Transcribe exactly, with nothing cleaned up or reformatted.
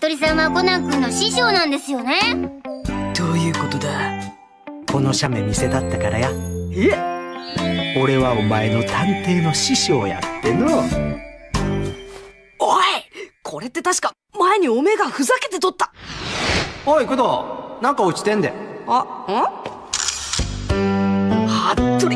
服部さんはコナン君の師匠なんですよね。 どういうことだ。 この写メ見せだったからや。 え、 俺はお前の探偵の師匠やっての。 おい、これって確か前におめえがふざけて撮った。 おい工藤、なんか落ちてんで。 あ、ん？服部